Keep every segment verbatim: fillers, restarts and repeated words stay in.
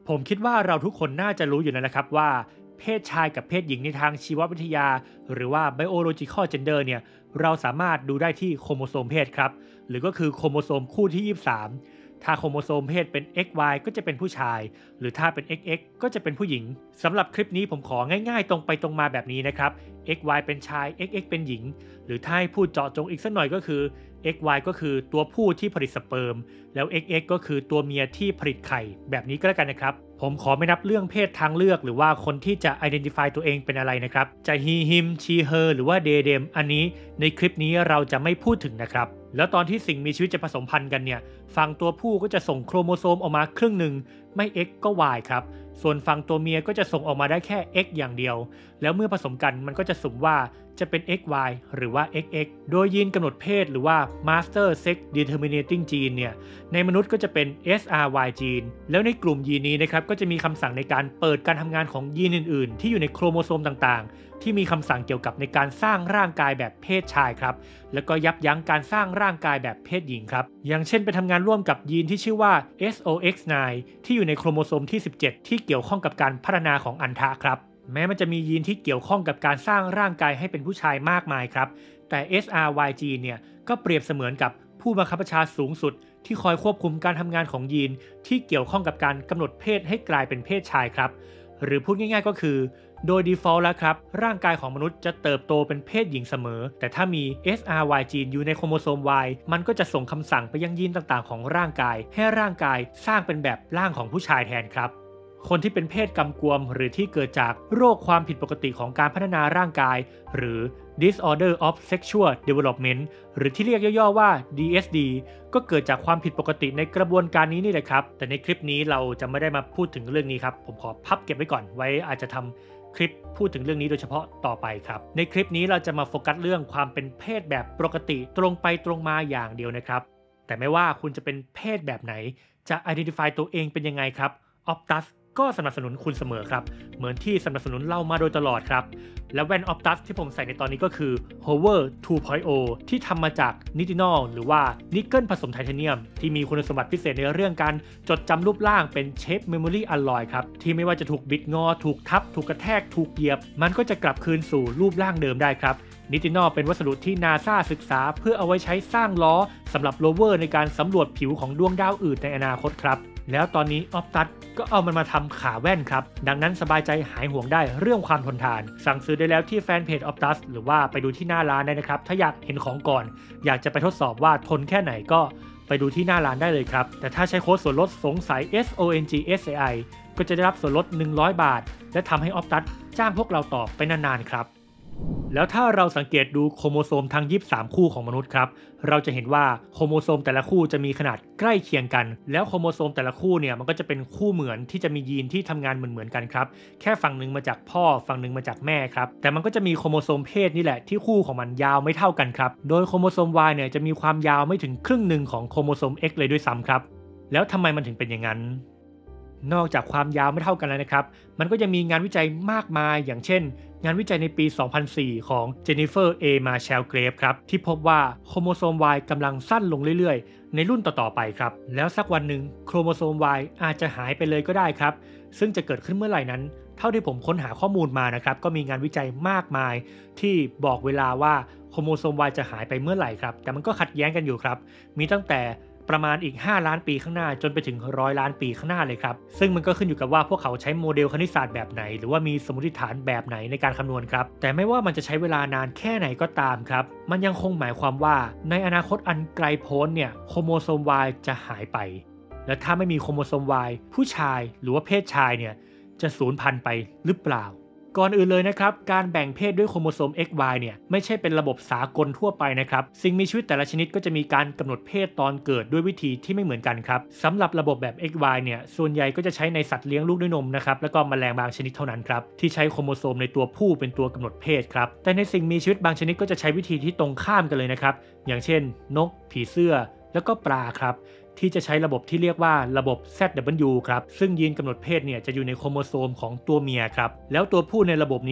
ผมคิดว่าเราทุกคนน่าจะรู้อยู่แล้วนะครับว่าเพศชายกับเพศหญิงในทางชีววิทยาหรือว่า biological gender เนี่ยเราสามารถดูได้ที่โครโมโซมเพศครับหรือก็คือโครโมโซมคู่ที่ยี่สิบสามถ้าโครโมโซมเพศเป็น เอ็กซ์ วาย ก็จะเป็นผู้ชายหรือถ้าเป็น เอ็กซ์ เอ็กซ์ ก็จะเป็นผู้หญิงสำหรับคลิปนี้ผมของ่ายๆตรงไปตรงมาแบบนี้นะครับ เอ็กซ์ วาย เป็นชาย เอ็กซ์ เอ็กซ์ เป็นหญิงหรือถ้าให้พูดเจาะจงอีกสักหน่อยก็คือ เอ็กซ์ วาย ก็คือตัวผู้ที่ผลิตสเปิร์มแล้ว เอ็กซ์ เอ็กซ์ ก็คือตัวเมียที่ผลิตไข่แบบนี้ก็แล้วกันนะครับผมขอไม่นับเรื่องเพศทางเลือกหรือว่าคนที่จะ identify ตัวเองเป็นอะไรนะครับจะ he him she her หรือว่า they them อันนี้ในคลิปนี้เราจะไม่พูดถึงนะครับแล้วตอนที่สิ่งมีชีวิตจะผสมพันธุ์กันเนี่ยฝั่งตัวผู้ก็จะส่งโครโมโซมออกมาครึ่งหนึ่งไม่ X ก็ Y ครับส่วนฝั่งตัวเมียก็จะส่งออกมาได้แค่ X อย่างเดียวแล้วเมื่อผสมกันมันก็จะสุ่มว่าจะเป็น เอ็กซ์ วาย หรือว่า เอ็กซ์ เอ็กซ์ โดยยีนกำหนดเพศหรือว่า Master Sex Determinating Gene เนี่ยในมนุษย์ก็จะเป็น เอส อาร์ วาย Gene แล้วในกลุ่มยีนนี้นะครับก็จะมีคำสั่งในการเปิดการทำงานของยีนอื่นๆที่อยู่ในโครโมโซมต่างๆที่มีคำสั่งเกี่ยวกับในการสร้างร่างกายแบบเพศชายครับแล้วก็ยับยั้งการสร้างร่างกายแบบเพศหญิงครับอย่างเช่นไปทำงานร่วมกับยีนที่ชื่อว่า เอส โอ เอ็กซ์ ไนน์ ที่อยู่ในโครโมโซมที่สิบเจ็ดที่เกี่ยวข้องกับการพัฒนาของอัณฑะครับแม้มันจะมียีนที่เกี่ยวข้องกับการสร้างร่างกายให้เป็นผู้ชายมากมายครับแต่ เอส อาร์ วาย Gene เนี่ยก็เปรียบเสมือนกับผู้บังคับบัญชาสูงสุดที่คอยควบคุมการทำงานของยีนที่เกี่ยวข้องกับการกำหนดเพศให้กลายเป็นเพศชายครับหรือพูดง่ายๆก็คือโดย default แล้วครับร่างกายของมนุษย์จะเติบโตเป็นเพศหญิงเสมอแต่ถ้ามี เอส อาร์ วาย Gene อยู่ในโครโมโซม Y มันก็จะส่งคำสั่งไปยังยีนต่างๆของร่างกายให้ร่างกายสร้างเป็นแบบร่างของผู้ชายแทนครับคนที่เป็นเพศกำกวมหรือที่เกิดจากโรคความผิดปกติของการพัฒนาร่างกายหรือ Disorder of Sexual Development หรือที่เรียกย่อๆว่า ดี เอส ดี ก็เกิดจากความผิดปกติในกระบวนการนี้นี่แหละครับแต่ในคลิปนี้เราจะไม่ได้มาพูดถึงเรื่องนี้ครับผมขอพับเก็บไว้ก่อนไว้อาจจะทำคลิปพูดถึงเรื่องนี้โดยเฉพาะต่อไปครับในคลิปนี้เราจะมาโฟกัสเรื่องความเป็นเพศแบบปกติตรงไปตรงมาอย่างเดียวนะครับแต่ไม่ว่าคุณจะเป็นเพศแบบไหนจะ identify ตัวเองเป็นยังไงครับ Optus ก็สนับสนุนคุณเสมอครับเหมือนที่สนับสนุนเรามาโดยตลอดครับและแว่น Optus ที่ผมใส่ในตอนนี้ก็คือ Hover ทู พอยต์ โอ ที่ทำมาจากนิตินอลหรือว่านิกเกิลผสมไทเทเนียมที่มีคุณสมบัติพิเศษในเรื่องการจดจำรูปร่างเป็นเชฟเมมโมรี่อลลอยครับที่ไม่ว่าจะถูกบิดงอถูกทับถูกกระแทกถูกเหยียบมันก็จะกลับคืนสู่รูปร่างเดิมได้ครับนิตินอลเป็นวัสดุที่ NASA ศึกษาเพื่อเอาไว้ใช้สร้างล้อสำหรับโรเวอร์ในการสำรวจผิวของดวงดาวอื่นในอนาคตครับแล้วตอนนี้ Optus ก็เอามันมาทำขาแว่นครับดังนั้นสบายใจหายห่วงได้เรื่องความทนทานสั่งซื้อได้แล้วที่แฟนเพจ Optus หรือว่าไปดูที่หน้าร้านได้นะครับถ้าอยากเห็นของก่อนอยากจะไปทดสอบว่าทนแค่ไหนก็ไปดูที่หน้าร้านได้เลยครับแต่ถ้าใช้โค้ดส่วนลดสงสัย เอส โอ เอ็น จี เอส เอ ไอ ก็จะได้รับส่วนลดหนึ่งร้อยบาทและทำให้ Optus จ้างพวกเราต่อไปนานๆครับแล้วถ้าเราสังเกตดูโครโมโซมทั้งยี่สิบสามคู่ของมนุษย์ครับเราจะเห็นว่าโครโมโซมแต่ละคู่จะมีขนาดใกล้เคียงกันแล้วโครโมโซมแต่ละคู่เนี่ยมันก็จะเป็นคู่เหมือนที่จะมียีนที่ทำงานเหมือนๆกันครับแค่ฝั่งหนึ่งมาจากพ่อฝั่งหนึ่งมาจากแม่ครับแต่มันก็จะมีโครโมโซมเพศนี่แหละที่คู่ของมันยาวไม่เท่ากันครับโดยโครโมโซม Y เนี่ยจะมีความยาวไม่ถึงครึ่งหนึ่งของโครโมโซม X เลยด้วยซ้ำครับแล้วทำไมมันถึงเป็นอย่างนั้นนอกจากความยาวไม่เท่ากันแล้วนะครับมันก็ยังมีงานวิจัยมากมายอย่างเช่นงานวิจัยในปี สองพันสี่ ของเจนนิเฟอร์ เอ มาแชลเกรฟครับที่พบว่าโครโมโซม Y กำลังสั้นลงเรื่อยๆในรุ่นต่อๆไปครับแล้วสักวันหนึ่งโครโมโซม Y อาจจะหายไปเลยก็ได้ครับซึ่งจะเกิดขึ้นเมื่อไหร่นั้นเท่าที่ผมค้นหาข้อมูลมานะครับก็มีงานวิจัยมากมายที่บอกเวลาว่าโครโมโซม Y จะหายไปเมื่อไหร่ครับแต่มันก็ขัดแย้งกันอยู่ครับมีตั้งแต่ประมาณอีกห้าล้านปีข้างหน้าจนไปถึงหนึ่งร้อยล้านปีข้างหน้าเลยครับซึ่งมันก็ขึ้นอยู่กับว่าพวกเขาใช้โมเดลคณิตศาสตร์แบบไหนหรือว่ามีสมมติฐานแบบไหนในการคำนวณครับแต่ไม่ว่ามันจะใช้เวลานานแค่ไหนก็ตามครับมันยังคงหมายความว่าในอนาคตอันไกลโพ้นเนี่ยโครโมโซม Y จะหายไปและถ้าไม่มีโครโมโซม Y ผู้ชายหรือว่าเพศชายเนี่ยจะสูญพันธุ์ไปหรือเปล่าก่อนอื่นเลยนะครับการแบ่งเพศด้วยโครโมโซม เอ็กซ์ วาย เนี่ยไม่ใช่เป็นระบบสากลทั่วไปนะครับสิ่งมีชีวิตแต่ละชนิดก็จะมีการกำหนดเพศตอนเกิดด้วยวิธีที่ไม่เหมือนกันครับสำหรับระบบแบบ เอ็กซ์ วาย เนี่ยส่วนใหญ่ก็จะใช้ในสัตว์เลี้ยงลูกด้วยนมนะครับแล้วก็แมลงบางชนิดเท่านั้นครับที่ใช้โครโมโซมในตัวผู้เป็นตัวกำหนดเพศครับแต่ในสิ่งมีชีวิตบางชนิดก็จะใช้วิธีที่ตรงข้ามกันเลยนะครับอย่างเช่นนกผีเสื้อแล้วก็ปลาครับที่จะใช้ระบบที่เรียกว่าระบบ แซด ดับเบิลยู ครับซึ่งยีนกำหนดเพศเนี่ยจะอยู่ในโครโมโซมของตัวเมียครับแล้วตัวผู้ในระบบนี้เนี่ย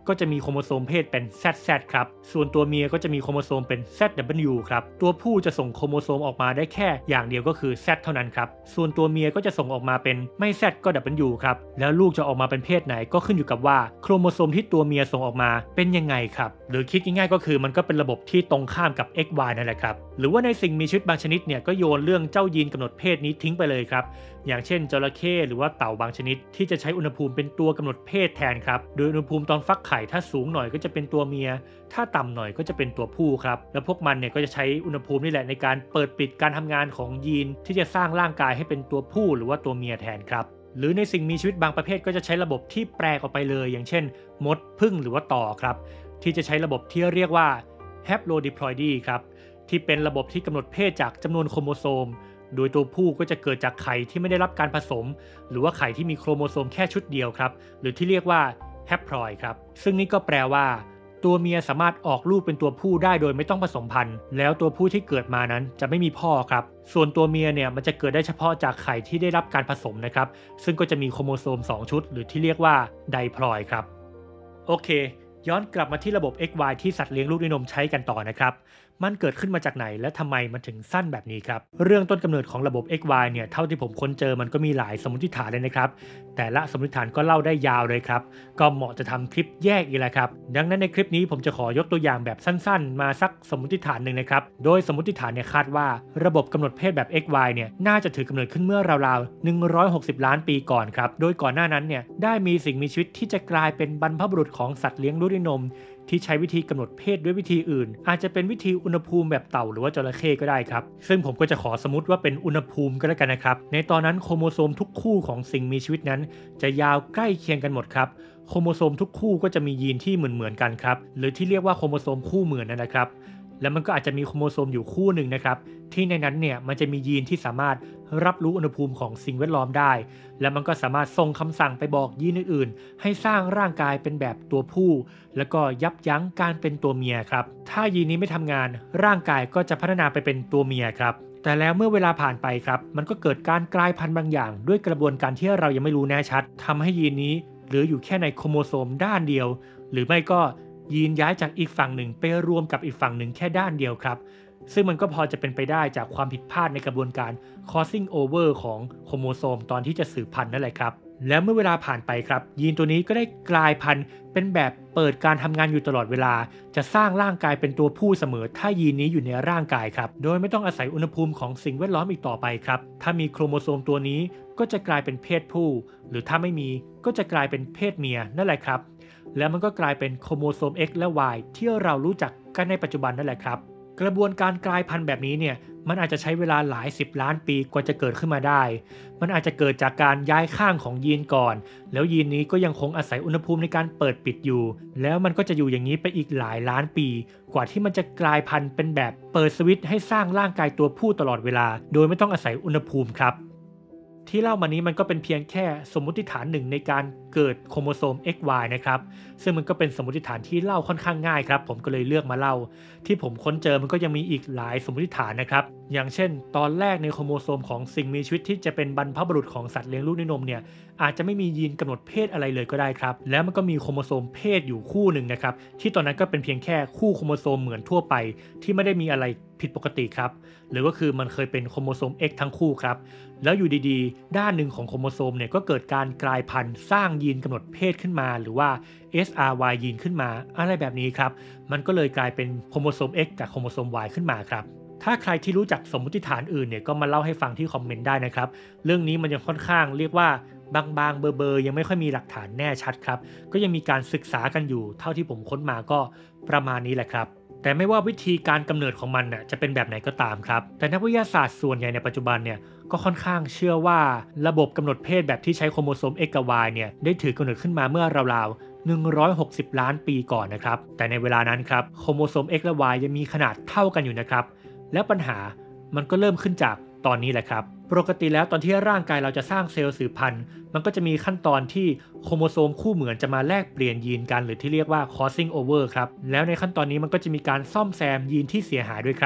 ก็จะมีโครโมโซมเพศเป็น แซด แซด ครับส่วนตัวเมียก็จะมีโครโมโซมเป็น แซด ดับเบิลยู ครับตัวผู้จะส่งโครโมโซมออกมาได้แค่อย่างเดียวก็คือ Z เท่านั้นครับส่วนตัวเมียก็จะส่งออกมาเป็นไม่ Z ก็ ดับเบิลยู ครับแล้วลูกจะออกมาเป็นเพศไหนก็ขึ้นอยู่กับว่าโครโมโซมที่ตัวเมียส่งออกมาเป็นยังไงครับหรือคิดง่ายๆก็คือมันก็เป็นระบบที่ตรงข้ามกับ เอ็กซ์ วาย นั่นแหละครับหรือว่าในสิ่งมีชีวิตบางชนิดเนี่ยก็โยนเรื่องเจ้ายีนกำหนดเพศนี้ทิ้งไปเลยครับอย่างเช่นจระเข้หรือว่าเต่าบางชนิดที่จะใช้อุณหภูมิเป็นตัวกำหนดเพศแทนครับโดยอุณหภูมิตอนฟักไข่ถ้าสูงหน่อยก็จะเป็นตัวเมียถ้าต่ำหน่อยก็จะเป็นตัวผู้ครับแล้วพวกมันเนี่ยก็จะใช้อุณหภูมินี่แหละในการเปิดปิดการทำงานของยีนที่จะสร้างร่างกายให้เป็นตัวผู้หรือว่าตัวเมียแทนครับหรือในสิ่งมีชีวิตบางประเภทก็จะใช้ระบบที่แปลกออกไปเลยอย่างเช่นมดผึ้งหรือว่าต่อครับที่จะใช้ระบบที่เรียกว่า Haplodiploidy ครับที่เป็นระบบที่กำหนดเพศจากจำนวนโครโมโซมโดยตัวผู้ก็จะเกิดจากไข่ที่ไม่ได้รับการผสมหรือว่าไข่ที่มีโครโมโซมแค่ชุดเดียวครับหรือที่เรียกว่าแฮปพลอยด์ครับซึ่งนี่ก็แปลว่าตัวเมียสามารถออกลูกเป็นตัวผู้ได้โดยไม่ต้องผสมพันธุ์แล้วตัวผู้ที่เกิดมานั้นจะไม่มีพ่อครับส่วนตัวเมียเนี่ยมันจะเกิดได้เฉพาะจากไข่ที่ได้รับการผสมนะครับซึ่งก็จะมีโครโมโซมสองชุดหรือที่เรียกว่าไดพลอยด์ครับโอเคย้อนกลับมาที่ระบบ เอ็กซ์ วาย ที่สัตว์เลี้ยงลูกด้วยนมใช้กันต่อนะครับมันเกิดขึ้นมาจากไหนและทำไมมันถึงสั้นแบบนี้ครับเรื่องต้นกำเนิดของระบบ เอ็กซ์ วาย เนี่ยเท่าที่ผมค้นเจอมันก็มีหลายสมมติฐานเลยนะครับแต่ละสมมติฐานก็เล่าได้ยาวเลยครับก็เหมาะจะทำคลิปแยกอีกแล้วครับดังนั้นในคลิปนี้ผมจะขอยกตัวอย่างแบบสั้นๆมาสักสมมติฐานหนึ่งนะครับโดยสมมติฐานเนี่ยคาดว่าระบบกำหนดเพศแบบ เอ็กซ์ วาย เนี่ยน่าจะถือกำเนิดขึ้นเมื่อราวๆหนึ่งร้อยหกสิบล้านปีก่อนครับโดยก่อนหน้านั้นเนี่ยได้มีสิ่งมีชีวิตที่จะกลายเป็นบรรพบุรุษของสัตว์เลี้ยงลูกด้วยนมที่ใช้วิธีกำหนดเพศด้วยวิธีอื่นอาจจะเป็นวิธีอุณหภูมิแบบเต่าหรือว่าจระเข้ก็ได้ครับซึ่งผมก็จะขอสมมติว่าเป็นอุณหภูมิก็แล้วกันนะครับในตอนนั้นโครโมโซมทุกคู่ของสิ่งมีชีวิตนั้นจะยาวใกล้เคียงกันหมดครับโครโมโซมทุกคู่ก็จะมียีนที่เหมือนเหมือนกันครับหรือที่เรียกว่าโครโมโซมคู่เหมือนนั่นนะครับแล้วมันก็อาจจะมีโครโมโซมอยู่คู่หนึ่งนะครับที่ในนั้นเนี่ยมันจะมียีนที่สามารถรับรู้อุณหภูมิของสิ่งแวดล้อมได้แล้วมันก็สามารถส่งคำสั่งไปบอกยีนอื่นๆให้สร้างร่างกายเป็นแบบตัวผู้แล้วก็ยับยั้งการเป็นตัวเมียครับถ้ายีนนี้ไม่ทำงานร่างกายก็จะพัฒนาไปเป็นตัวเมียครับแต่แล้วเมื่อเวลาผ่านไปครับมันก็เกิดการกลายพันธุ์บางอย่างด้วยกระบวนการที่เรายังไม่รู้แน่ชัดทำให้ยีนนี้เหลืออยู่แค่ในโครโมโซมด้านเดียวหรือไม่ก็ยีนย้ายจากอีกฝั่งหนึ่งไปรวมกับอีกฝั่งหนึ่งแค่ด้านเดียวครับซึ่งมันก็พอจะเป็นไปได้จากความผิดพลาดในกระบวนการ crossing over ของโครโมโซมตอนที่จะสืบพันธุ์นั่นแหละครับแล้วเมื่อเวลาผ่านไปครับยีนตัวนี้ก็ได้กลายพันธุ์เป็นแบบเปิดการทำงานอยู่ตลอดเวลาจะสร้างร่างกายเป็นตัวผู้เสมอถ้ายีนนี้อยู่ในร่างกายครับโดยไม่ต้องอาศัยอุณหภูมิของสิ่งแวดล้อมอีกต่อไปครับถ้ามีโครโมโซมตัวนี้ก็จะกลายเป็นเพศผู้หรือถ้าไม่มีก็จะกลายเป็นเพศเมียนั่นแหละครับแล้วมันก็กลายเป็นโครโมโซม X และ Y ที่เรารู้จักกันในปัจจุบันนั่นแหละครับกระบวนการกลายพันธุ์แบบนี้เนี่ยมันอาจจะใช้เวลาหลายสิบล้านปีกว่าจะเกิดขึ้นมาได้มันอาจจะเกิดจากการย้ายข้างของยีนก่อนแล้วยีนนี้ก็ยังคงอาศัยอุณหภูมิในการเปิดปิดอยู่แล้วมันก็จะอยู่อย่างนี้ไปอีกหลายล้านปีกว่าที่มันจะกลายพันธุ์เป็นแบบเปิดสวิตช์ให้สร้างร่างกายตัวผู้ตลอดเวลาโดยไม่ต้องอาศัยอุณหภูมิครับที่เล่ามานี้มันก็เป็นเพียงแค่สมมติฐานหนึ่งในการเกิดโครโมโซม เอ็กซ์ วาย นะครับซึ่งมันก็เป็นสมมติฐานที่เล่าค่อนข้างง่ายครับผมก็เลยเลือกมาเล่าที่ผมค้นเจอมันก็ยังมีอีกหลายสมมติฐานนะครับอย่างเช่นตอนแรกในโครโมโซมของสิ่งมีชีวิตที่จะเป็นบรรพบุรุษของสัตว์เลี้ยงลูกด้วยนมเนี่ยอาจจะไม่มียีนกำหนดเพศอะไรเลยก็ได้ครับแล้วมันก็มีโครโมโซมเพศอยู่คู่หนึ่งนะครับที่ตอนนั้นก็เป็นเพียงแค่คู่โครโมโซมเหมือนทั่วไปที่ไม่ได้มีอะไรผิดปกติครับหรือก็คือมันเคยเป็นโครโมโซม X ทั้งคู่ครับแล้วอยู่ดีๆด้านหนึ่งของโครโมโซมเนี่ยก็เกิดการกลายพันธุ์สร้างยีนกำหนดเพศขึ้นมาหรือว่า เอส อาร์ วาย ยีนขึ้นมาอะไรแบบนี้ครับมันก็เลยกลายเป็นโครโมโซม X กับโครโมโซม Y ขึ้นมาครับถ้าใครที่รู้จักสมมติฐานอื่นเนี่ยก็มาเล่าให้ฟังที่คอมเมนต์ได้นะครับเรื่องนี้มันยังค่อนข้างเรียกว่าบางๆเบอร์ๆยังไม่ค่อยมีหลักฐานแน่ชัดครับก็ยังมีการศึกษากันอยู่เท่าที่ผมค้นมาก็ประมาณนี้แหละครับแต่ไม่ว่าวิธีการกำเนิดของมันน่ะจะเป็นแบบไหนก็ตามครับแต่นักวิทยาศาสตร์ส่วนใหญ่ในปัจจุบันเนี่ยก็ค่อนข้างเชื่อว่าระบบกำหนดเพศแบบที่ใช้โครโมโซม X กับ Y เนี่ยได้ถือกำเนิดขึ้นมาเมื่อราวๆหนึ่งร้อยหกสิบล้านปีก่อนนะครับแต่ในเวลานั้นครับโครโมโซม X และ Y ยังมีขนาดเท่ากันอยู่นะครับและปัญหามันก็เริ่มขึ้นจากตอนนี้แหละครับปกติแล้วตอนที่ร่างกายเราจะสร้างเซลล์สืบพันธุ์มันก็จะมีขั้นตอนที่โครโมโซมคู่เหมือนจะมาแลกเปลี่ยนยีนกันหรือที่เรียกว่า crossing over ครับแล้วในขั้นตอนนี้มันก็จะมีการซ่อมแซมยีนที่เสียหายด้วยครับ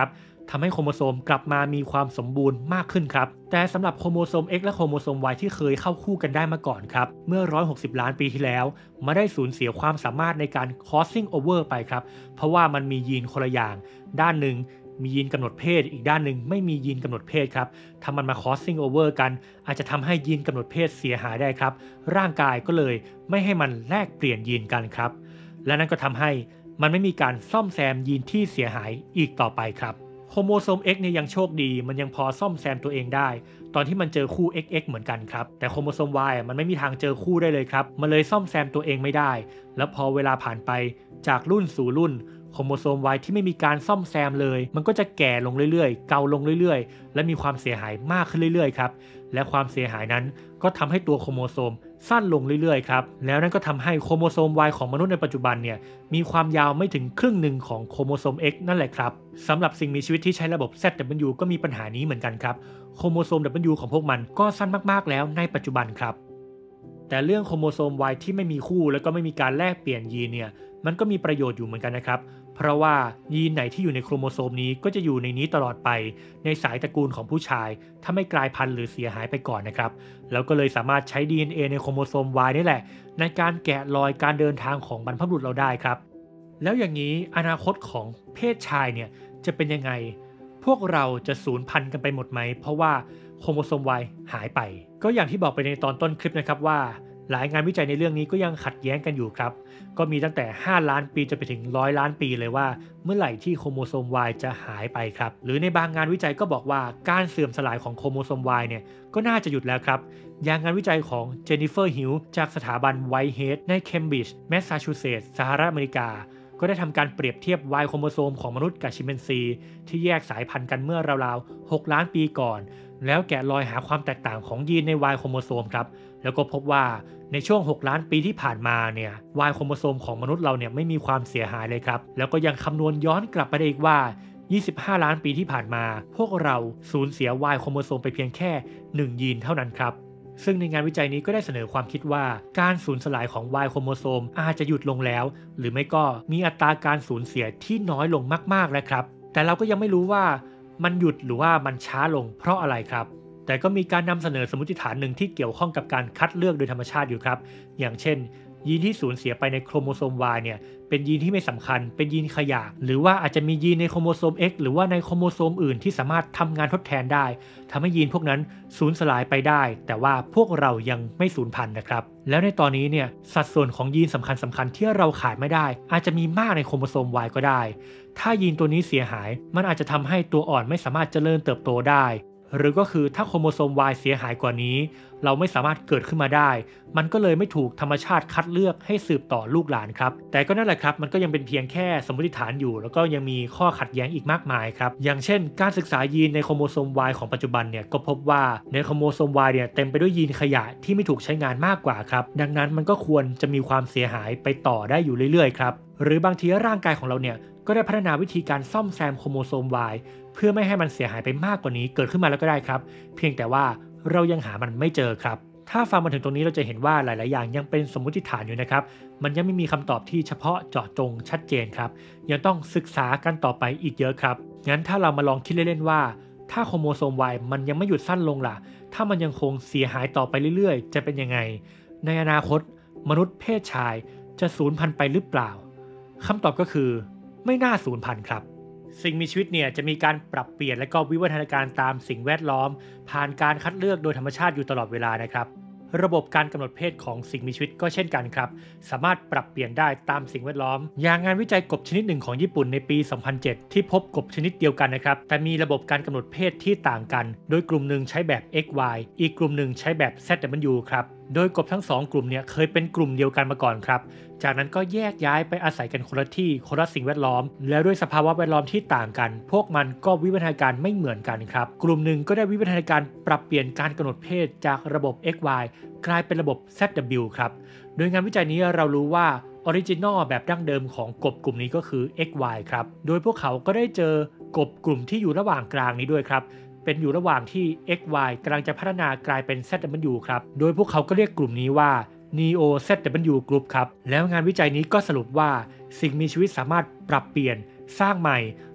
ทำให้โครโมโซมกลับมามีความสมบูรณ์มากขึ้นครับแต่สำหรับโครโมโซม X และโครโมโซม Y ที่เคยเข้าคู่กันได้มาก่อนครับเมื่อหนึ่งร้อยหกสิบล้านปีที่แล้วมาได้สูญเสียความสามารถในการ crossing over ไปครับเพราะว่ามันมียีนคนละอย่างด้านหนึ่งมียีนกำหนดเพศอีกด้านหนึ่งไม่มียีนกำหนดเพศครับถ้ามันมา crossing over กันอาจจะทำให้ยีนกำหนดเพศเสียหายได้ครับร่างกายก็เลยไม่ให้มันแลกเปลี่ยนยีนกันครับและนั่นก็ทำให้มันไม่มีการซ่อมแซมยีนที่เสียหายอีกต่อไปครับโครโมโซม X เนี่ยยังโชคดีมันยังพอซ่อมแซมตัวเองได้ตอนที่มันเจอคู่ เอ็กซ์ เอ็กซ์ เหมือนกันครับแต่โครโมโซม Y มันไม่มีทางเจอคู่ได้เลยครับมันเลยซ่อมแซมตัวเองไม่ได้แล้วพอเวลาผ่านไปจากรุ่นสู่รุ่นโครโมโซม Y ที่ไม่มีการซ่อมแซมเลยมันก็จะแก่ลงเรื่อยๆเก่าลงเรื่อยๆและมีความเสียหายมากขึ้นเรื่อยๆครับและความเสียหายนั้นก็ทำให้ตัวโครโมโซมสั้นลงเรื่อยๆครับแล้วนั่นก็ทำให้โครโมโซม Y ของมนุษย์ในปัจจุบันเนี่ยมีความยาวไม่ถึงครึ่งหนึ่งของโครโมโซม X นั่นแหละครับสำหรับสิ่งมีชีวิตที่ใช้ระบบ แซด ดับเบิลยู ก็มีปัญหานี้เหมือนกันครับโครโมโซม ดับเบิลยู ของพวกมันก็สั้นมากๆแล้วในปัจจุบันครับแต่เรื่องโครโมโซม Y ที่ไม่มีคู่แล้วก็ไม่มีการแลกเปลี่ยนยีนเนี่ยมันก็มีประโยชน์อยู่เหมือนกันนะครับเพราะว่ายีนไหนที่อยู่ในโครโมโซมนี้ก็จะอยู่ในนี้ตลอดไปในสายตระกูลของผู้ชายถ้าไม่กลายพันธุ์หรือเสียหายไปก่อนนะครับแล้วก็เลยสามารถใช้ ดี เอ็น เอ ในโครโมโซม Y นี่แหละในการแกะรอยการเดินทางของบรรพบุรุษเราได้ครับแล้วอย่างนี้อนาคตของเพศชายเนี่ยจะเป็นยังไงพวกเราจะสูญพันธุ์กันไปหมดไหมเพราะว่าโครโมโซม Y หายไปก็อย่างที่บอกไปในตอนต้นคลิปนะครับว่าหลายงานวิจัยในเรื่องนี้ก็ยังขัดแย้งกันอยู่ครับก็มีตั้งแต่ห้าล้านปีจนไปถึงหนึ่งร้อยล้านปีเลยว่าเมื่อไหร่ที่โครโมโซม Y จะหายไปครับหรือในบางงานวิจัยก็บอกว่าการเสื่อมสลายของโครโมโซม Y เนี่ยก็น่าจะหยุดแล้วครับอย่างงานวิจัยของเจนนิเฟอร์ฮิลจากสถาบันไวท์เฮดในเคมบริดจ์แมสซาชูเซตส์สหรัฐอเมริกาก็ได้ทำการเปรียบเทียบ Y โครโมโซมของมนุษย์กับชิมแปนซีที่แยกสายพันธุ์กันเมื่อราวๆหกล้านปีก่อนแล้วแกะรอยหาความแตกต่างของยีนใน Y โครโมโซมครับแล้วก็พบว่าในช่วงหกล้านปีที่ผ่านมาเนี่ย Y โครโมโซมของมนุษย์เราเนี่ยไม่มีความเสียหายเลยครับแล้วก็ยังคำนวณย้อนกลับไปได้อีกว่ายี่สิบห้าล้านปีที่ผ่านมาพวกเราสูญเสีย Y โครโมโซมไปเพียงแค่หนึ่งยีนเท่านั้นครับซึ่งในงานวิจัยนี้ก็ได้เสนอความคิดว่าการสูญสลายของ Y โครโมโซมอาจจะหยุดลงแล้วหรือไม่ก็มีอัตราการสูญเสียที่น้อยลงมากๆแล้วครับแต่เราก็ยังไม่รู้ว่ามันหยุดหรือว่ามันช้าลงเพราะอะไรครับแต่ก็มีการนำเสนอสมมติฐานหนึ่งที่เกี่ยวข้องกับการคัดเลือกโดยธรรมชาติอยู่ครับอย่างเช่นยีนที่สูญเสียไปในโครโมโซม Y เนี่ยเป็นยีนที่ไม่สำคัญเป็นยีนขยะหรือว่าอาจจะมียีนในโครโมโซม X หรือว่าในโครโมโซมอื่นที่สามารถทำงานทดแทนได้ทำให้ยีนพวกนั้นสูญสลายไปได้แต่ว่าพวกเรายังไม่สูญพันธุ์นะครับแล้วในตอนนี้เนี่ยสัดส่วนของยีนสำคัญสำคัญที่เราขาดไม่ได้อาจจะมีมากในโครโมโซม Y ก็ได้ถ้ายีนตัวนี้เสียหายมันอาจจะทำให้ตัวอ่อนไม่สามารถเจริญเติบโตได้หรือก็คือถ้าโครโมโซม Y เสียหายกว่านี้เราไม่สามารถเกิดขึ้นมาได้มันก็เลยไม่ถูกธรรมชาติคัดเลือกให้สืบต่อลูกหลานครับแต่ก็นั่นแหละครับมันก็ยังเป็นเพียงแค่สมมติฐานอยู่แล้วก็ยังมีข้อขัดแย้งอีกมากมายครับอย่างเช่นการศึกษายีนในโครโมโซม Y ของปัจจุบันเนี่ยก็พบว่าในโครโมโซม Y เนี่ยเต็มไปด้วยยีนขยะที่ไม่ถูกใช้งานมากกว่าครับดังนั้นมันก็ควรจะมีความเสียหายไปต่อได้อยู่เรื่อยๆครับหรือบางทีร่างกายของเราเนี่ยก็ได้พัฒนาวิธีการซ่อมแซมโครโมโซม Y เพื่อไม่ให้มันเสียหายไปมากกว่านี้เกิดขึ้นมาแล้วก็ได้ครับเพียงแต่ว่าเรายังหามันไม่เจอครับถ้าฟังมาถึงตรงนี้เราจะเห็นว่าหลายๆอย่างยังเป็นสมมุติฐานอยู่นะครับมันยังไม่มีคำตอบที่เฉพาะเจาะจงชัดเจนครับยังต้องศึกษากันต่อไปอีกเยอะครับงั้นถ้าเรามาลองคิดเล่นๆว่าถ้าโครโมโซม Y มันยังไม่หยุดสั้นลงล่ะถ้ามันยังคงเสียหายต่อไปเรื่อยๆจะเป็นยังไงในอนาคตมนุษย์เพศชายจะสูญพันธุ์ไปหรือเปล่าคำตอบก็คือไม่น่าสูญพันธุ์ครับสิ่งมีชีวิตเนี่ยจะมีการปรับเปลี่ยนและก็วิวัฒนาการตามสิ่งแวดล้อมผ่านการคัดเลือกโดยธรรมชาติอยู่ตลอดเวลานะครับระบบการกำหนดเพศของสิ่งมีชีวิตก็เช่นกันครับสามารถปรับเปลี่ยนได้ตามสิ่งแวดล้อมอย่างงานวิจัยกบชนิดหนึ่งของญี่ปุ่นในปี สองพันเจ็ด ที่พบกบชนิดเดียวกันนะครับแต่มีระบบการกำหนดเพศที่ต่างกันโดยกลุ่มหนึ่งใช้แบบ เอ็กซ์ วาย อีกกลุ่มหนึ่งใช้แบบ แซด ดับเบิลยู ครับโดยกบทั้งสองกลุ่มเนี่ยเคยเป็นกลุ่มเดียวกันมาก่อนครับจากนั้นก็แยกย้ายไปอาศัยกันคนละที่คนละสิ่งแวดล้อมแล้วด้วยสภาวะแวดล้อมที่ต่างกันพวกมันก็วิวัฒนาการไม่เหมือนกันครับกลุ่มหนึ่งก็ได้วิวัฒนาการปรับเปลี่ยนการกำหนดเพศจากระบบ เอ็กซ์ วาย กลายเป็นระบบ แซด ดับเบิลยู ครับโดยงานวิจัยนี้เรารู้ว่าออริจินอลแบบดั้งเดิมของกบกลุ่มนี้ก็คือ เอ็กซ์ วาย ครับโดยพวกเขาก็ได้เจอกบกลุ่มที่อยู่ระหว่างกลางนี้ด้วยครับเป็นอยู่ระหว่างที่ เอ็กซ์ วาย กำลังจะพัฒนากลายเป็น แซด ดับเบิลยู ครับโดยพวกเขาก็เรียกกลุ่มนี้ว่า Neo แซด ดับเบิลยู Group ครับแล้วงานวิจัยนี้ก็สรุปว่าสิ่งมีชีวิตสามารถปรับเปลี่ยนสร้างใหม่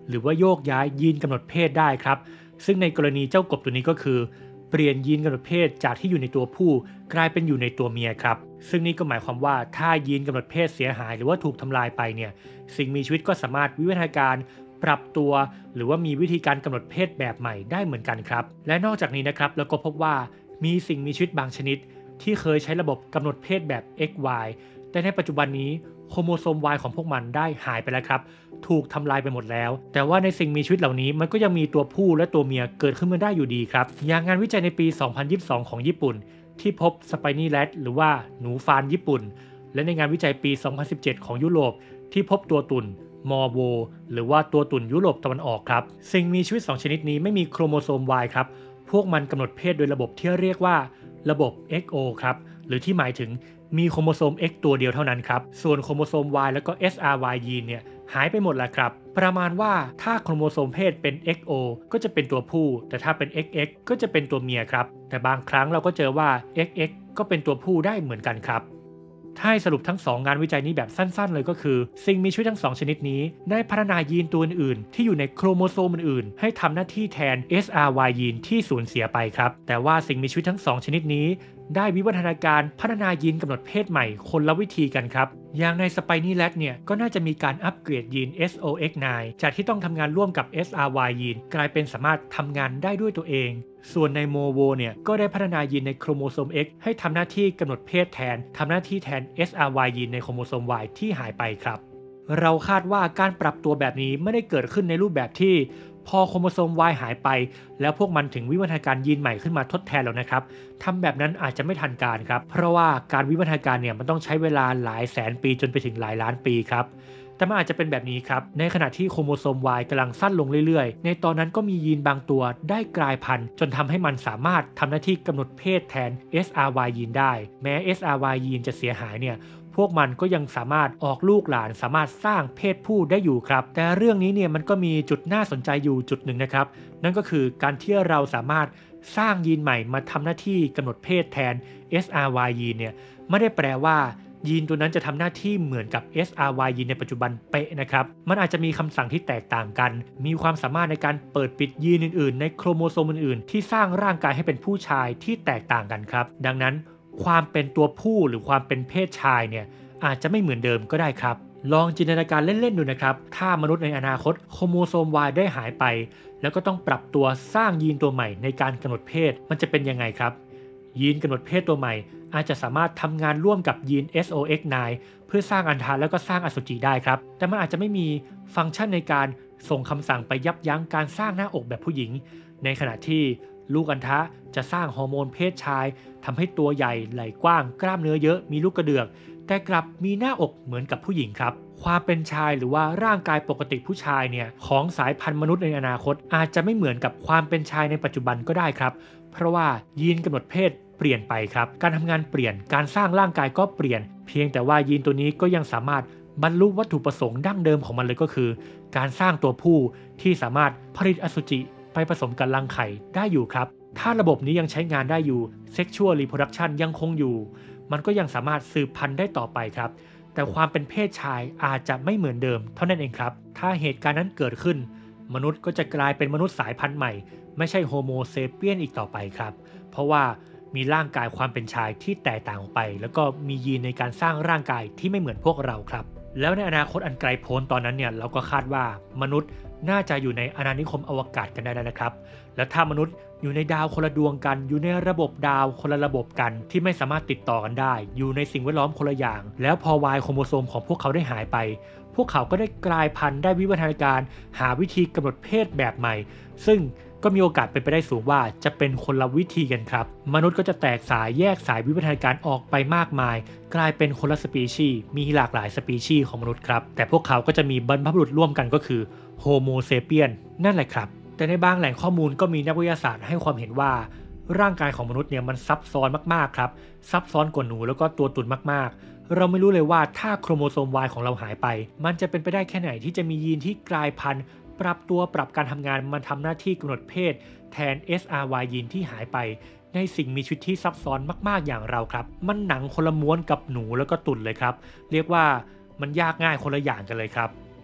หรือว่าโยกย้ายยีนกำหนดเพศได้ครับซึ่งในกรณีเจ้ากบตัวนี้ก็คือเปลี่ยนยีนกำหนดเพศจากที่อยู่ในตัวผู้กลายเป็นอยู่ในตัวเมียครับซึ่งนี่ก็หมายความว่าถ้ายีนกำหนดเพศเสียหายหรือว่าถูกทำลายไปเนี่ยสิ่งมีชีวิตก็สามารถวิวัฒนาการปรับตัวหรือว่ามีวิธีการกำหนดเพศแบบใหม่ได้เหมือนกันครับและนอกจากนี้นะครับเราก็พบว่ามีสิ่งมีชีวิตบางชนิดที่เคยใช้ระบบกำหนดเพศแบบ เอ็กซ์ วาย แต่ในปัจจุบันนี้โครโมโซม Y ของพวกมันได้หายไปแล้วครับถูกทำลายไปหมดแล้วแต่ว่าในสิ่งมีชีวิตเหล่านี้มันก็ยังมีตัวผู้และตัวเมียเกิดขึ้นมาได้อยู่ดีครับอย่างงานวิจัยในปี สองพันยี่สิบสอง ของญี่ปุ่นที่พบสไปนี่แรดหรือว่าหนูฟานญี่ปุ่นและในงานวิจัยปี สองพันสิบเจ็ด ของยุโรปที่พบตัวตุ่นมอร์โวหรือว่าตัวตุ่นยุโรปตะวันออกครับสิ่งมีชีวิตสองชนิดนี้ไม่มีโครโมโซม Y ครับพวกมันกำหนดเพศโดยระบบที่เรียกว่าระบบ เอ็กซ์ โอ ครับหรือที่หมายถึงมีโครโมโซม X ตัวเดียวเท่านั้นครับส่วนโครโมโซม Y แล้วก็ เอส อาร์ วาย ยีนเนี่ยหายไปหมดแล้วครับประมาณว่าถ้าโครโมโซมเพศเป็น เอ็กซ์ โอ ก็จะเป็นตัวผู้แต่ถ้าเป็น เอ็กซ์ เอ็กซ์ ก็จะเป็นตัวเมียครับแต่บางครั้งเราก็เจอว่า เอ็กซ์ เอ็กซ์ ก็เป็นตัวผู้ได้เหมือนกันครับถ้าให้สรุปทั้งสองงานวิจัยนี้แบบสั้นๆเลยก็คือสิ่งมีชีวิตทั้งสองชนิดนี้ได้พัฒนายีนตัวอื่นๆที่อยู่ในโครโมโซมอื่นๆให้ทำหน้าที่แทน เอส อาร์ วาย ยีนที่สูญเสียไปครับแต่ว่าสิ่งมีชีวิตทั้งสองชนิดนี้ได้วิวัฒนาการพัฒนายีนกำหนดเพศใหม่คนละวิธีกันครับอย่างในสไปนี่แรดเนี่ยก็น่าจะมีการอัปเกรดยีน เอส โอ เอ็กซ์ ไนน์ จากที่ต้องทำงานร่วมกับ เอส อาร์ วาย ยีนกลายเป็นสามารถทำงานได้ด้วยตัวเองส่วนในโมโวเนี่ยก็ได้พัฒนายีนในโครโมโซม X ให้ทำหน้าที่กำหนดเพศแทนทำหน้าที่แทน เอส อาร์ วาย ยีนในโครโมโซม Y ที่หายไปครับเราคาดว่าการปรับตัวแบบนี้ไม่ได้เกิดขึ้นในรูปแบบที่พอโครโมโซม Y หายไปแล้วพวกมันถึงวิวัฒนาการยีนใหม่ขึ้นมาทดแทนแล้วนะครับทำแบบนั้นอาจจะไม่ทันการครับเพราะว่าการวิวัฒนาการเนี่ยมันต้องใช้เวลาหลายแสนปีจนไปถึงหลายล้านปีครับแต่มันอาจจะเป็นแบบนี้ครับในขณะที่โครโมโซม Y กำลังสั้นลงเรื่อยๆในตอนนั้นก็มียีนบางตัวได้กลายพันธุ์จนทำให้มันสามารถทำหน้าที่กำหนดเพศแทน เอส อาร์ วาย ยีนได้แม้ เอส อาร์ วาย ยีนจะเสียหายเนี่ยพวกมันก็ยังสามารถออกลูกหลานสามารถสร้างเพศผู้ได้อยู่ครับแต่เรื่องนี้เนี่ยมันก็มีจุดน่าสนใจอยู่จุดหนึ่งนะครับนั่นก็คือการที่เราสามารถสร้างยีนใหม่มาทำหน้าที่กำหนดเพศแทน เอส อาร์ วาย ยีนเนี่ยไม่ได้แปลว่ายีนตัวนั้นจะทำหน้าที่เหมือนกับ เอส อาร์ วาย ยีนในปัจจุบันเป๊ะนะครับมันอาจจะมีคำสั่งที่แตกต่างกันมีความสามารถในการเปิดปิดยีนอื่นๆในโครโมโซมอื่นๆที่สร้างร่างกายให้เป็นผู้ชายที่แตกต่างกันครับดังนั้นความเป็นตัวผู้หรือความเป็นเพศชายเนี่ยอาจจะไม่เหมือนเดิมก็ได้ครับลองจินตนาการเล่นๆดูนะครับถ้ามนุษย์ในอนาคตโครโมโซม Y ได้หายไปแล้วก็ต้องปรับตัวสร้างยีนตัวใหม่ในการกำหนดเพศมันจะเป็นยังไงครับยีนกำหนดเพศตัวใหม่อาจจะสามารถทำงานร่วมกับยีน เอส โอ เอ็กซ์ ไนน์ เพื่อสร้างอัณฑะแล้วก็สร้างอสุจิได้ครับแต่มันอาจจะไม่มีฟังก์ชันในการส่งคำสั่งไปยับยั้งการสร้างหน้าอกแบบผู้หญิงในขณะที่ลูกอัณฑะจะสร้างฮอร์โมนเพศชายทำให้ตัวใหญ่ไหล่กว้างกล้ามเนื้อเยอะมีลูกกระเดือกแต่กลับมีหน้าอกเหมือนกับผู้หญิงครับความเป็นชายหรือว่าร่างกายปกติผู้ชายเนี่ยของสายพันธุ์มนุษย์ในอนาคตอาจจะไม่เหมือนกับความเป็นชายในปัจจุบันก็ได้ครับเพราะว่ายีนกำหนดเพศเปลี่ยนไปครับการทำงานเปลี่ยนการสร้างร่างกายก็เปลี่ยนเพียงแต่ว่ายีนตัวนี้ก็ยังสามารถบรรลุวัตถุประสงค์ดั้งเดิมของมันเลยก็คือการสร้างตัวผู้ที่สามารถผลิตอสุจิไปผสมกับรังไข่ได้อยู่ครับถ้าระบบนี้ยังใช้งานได้อยู่ Sexual Reproduction ยังคงอยู่มันก็ยังสามารถสืบพันธุ์ได้ต่อไปครับแต่ความเป็นเพศชายอาจจะไม่เหมือนเดิมเท่านั้นเองครับถ้าเหตุการณ์นั้นเกิดขึ้นมนุษย์ก็จะกลายเป็นมนุษย์สายพันธุ์ใหม่ไม่ใช่โฮโมเซเปียนอีกต่อไปครับเพราะว่ามีร่างกายความเป็นชายที่แตกต่างออกไปแล้วก็มียีนในการสร้างร่างกายที่ไม่เหมือนพวกเราครับแล้วในอนาคตอันไกลโพ้นตอนนั้นเนี่ยเราก็คาดว่ามนุษย์น่าจะอยู่ในอาณานิคมอวกาศกันได้แล้วนะครับแล้วถ้ามนุษย์อยู่ในดาวคนละดวงกันอยู่ในระบบดาวคนละระบบกันที่ไม่สามารถติดต่อกันได้อยู่ในสิ่งแวดล้อมคนละอย่างแล้วพอ Y โครโมโซมของพวกเขาได้หายไปพวกเขาก็ได้กลายพันธุ์ได้วิวัฒนาการหาวิธีกำหนดเพศแบบใหม่ซึ่งก็มีโอกาสเป็นไปได้สูงว่าจะเป็นคนละวิธีกันครับมนุษย์ก็จะแตกสายแยกสายวิวัฒนาการออกไปมากมายกลายเป็นคนละสปีชีส์มีหลากหลายสปีชีส์ของมนุษย์ครับแต่พวกเขาก็จะมีบรรพบุรุษร่วมกันก็คือโฮโมเซเปียนนั่นแหละครับแต่ในบางแหล่งข้อมูลก็มีนักวิทยาศาสตร์ให้ความเห็นว่าร่างกายของมนุษย์เนี่ยมันซับซ้อนมากๆครับซับซ้อนกว่าหนูแล้วก็ตัวตุ่นมากๆเราไม่รู้เลยว่าถ้าโครโมโซม Y ของเราหายไปมันจะเป็นไปได้แค่ไหนที่จะมียีนที่กลายพันธุ์ปรับตัวปรับการทำงานมาทำหน้าที่กำหนดเพศแทน เอส อาร์ วาย ยีนที่หายไปในสิ่งมีชีวิตที่ซับซ้อนมากๆอย่างเราครับมันหนังคนละม้วนกับหนูแล้วก็ตุ่นเลยครับเรียกว่ามันยากง่ายคนละอย่างกันเลยครับ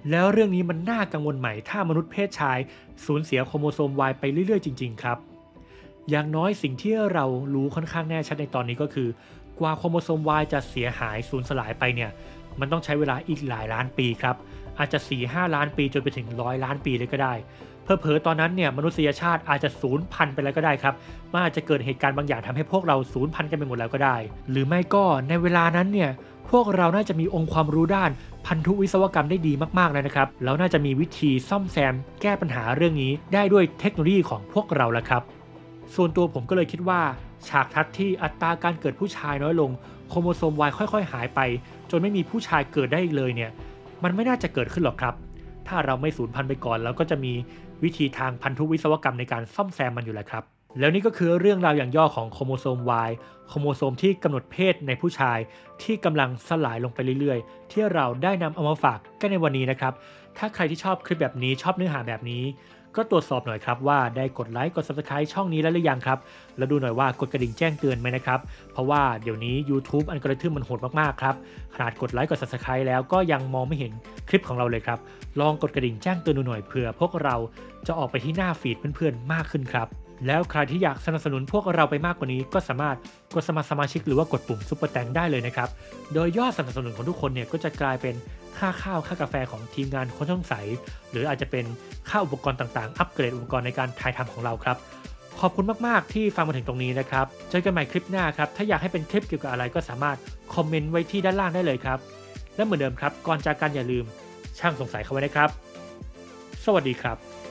แล้วเรื่องนี้มันน่ากังวลไหมถ้ามนุษย์เพศชายสูญเสียโครโมโซม Y ไปเรื่อยๆจริงๆครับอย่างน้อยสิ่งที่เรารู้ค่อนข้างแน่ชัดในตอนนี้ก็คือกว่าโครโมโซม Y จะเสียหายสูญสลายไปเนี่ยมันต้องใช้เวลาอีกหลายล้านปีครับอาจจะ สี่ถึงห้า ล้านปีจนไปถึงร้อยล้านปีเลยก็ได้เผลอๆตอนนั้นเนี่ยมนุษยชาติอาจจะสูญพันธุ์ไปแล้วก็ได้ครับมันอาจจะเกิดเหตุการณ์บางอย่างทำให้พวกเราสูญพันธุ์กันไปหมดแล้วก็ได้หรือไม่ก็ในเวลานั้นเนี่ยพวกเราน่าจะมีองค์ความรู้ด้านพันธุวิศวกรรมได้ดีมากๆเลยนะครับแล้วน่าจะมีวิธีซ่อมแซมแก้ปัญหาเรื่องนี้ได้ด้วยเทคโนโลยีของพวกเราละครับส่วนตัวผมก็เลยคิดว่าฉากทัศน์ที่อัตราการเกิดผู้ชายน้อยลงโครโมโซม Y ค่อยๆหายไปจนไม่มีผู้ชายเกิดได้อีกเลยเนี่ยมันไม่น่าจะเกิดขึ้นหรอกครับถ้าเราไม่สูญพันธุ์ไปก่อนแล้วก็จะมีวิธีทางพันธุวิศวกรรมในการซ่อมแซมมันอยู่แหละครับแล้วนี่ก็คือเรื่องราวอย่างย่อของโครโมโซม Y โครโมโซมที่กำหนดเพศในผู้ชายที่กำลังสลายลงไปเรื่อยๆที่เราได้นำเอามาฝากกันในวันนี้นะครับถ้าใครที่ชอบคลิปแบบนี้ชอบเนื้อหาแบบนี้ก็ตรวจสอบหน่อยครับว่าได้กดไลค์กด ซับสไครบ์ ช่องนี้แล้วหรือยังครับแล้วดูหน่อยว่ากดกระดิ่งแจ้งเตือนไหมนะครับเพราะว่าเดี๋ยวนี้ YouTube อัลกอริทึมมันโหดมากๆครับขนาดกดไลค์กด ซับสไครบ์ แล้วก็ยังมองไม่เห็นคลิปของเราเลยครับลองกดกระดิ่งแจ้งเตือนดูหน่อยเผื่อพวกเราจะออกไปที่หน้าฟีดเพื่อนๆมากขึ้นครับแล้วใครที่อยากสนับสนุนพวกเราไปมากกว่านี้ก็สามารถกดสมัครสมาชิกหรือว่ากดปุ่มซุปเปอร์แตงได้เลยนะครับโดยยอดสนับสนุนของทุกคนเนี่ยก็จะกลายเป็นค่าข้าวค่ากาแฟของทีมงานคนสงสัยหรืออาจจะเป็นค่าอุปกรณ์ต่างๆอัปเกรดอุปกรณ์ในการถ่ายทำของเราครับขอบคุณมากๆที่ฟังมาถึงตรงนี้นะครับเจอกันใหม่คลิปหน้าครับถ้าอยากให้เป็นคลิปเกี่ยวกับอะไรก็สามารถคอมเมนต์ไว้ที่ด้านล่างได้เลยครับและเหมือนเดิมครับก่อนจากกันอย่าลืมช่างสงสัยเข้าไว้นะครับสวัสดีครับ